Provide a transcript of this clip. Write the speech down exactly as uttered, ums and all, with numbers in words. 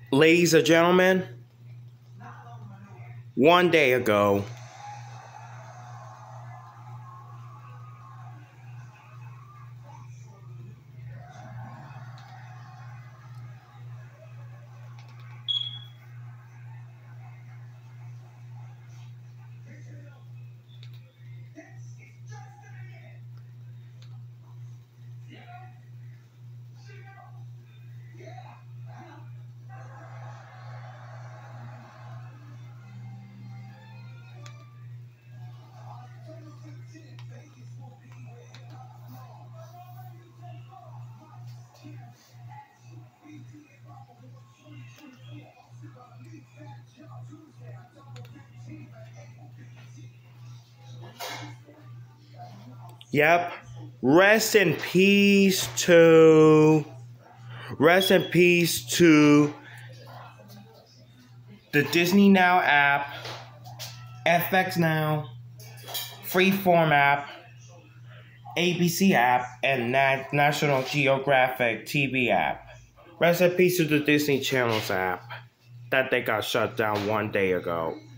Ladies and gentlemen, one day ago, yep, rest in peace to, rest in peace to the DisneyNow app, FXNow, FreeForm app, A B C app, and Nat- National Geographic T V app. Rest in peace to the Disney Channels app that they got shut down one day ago.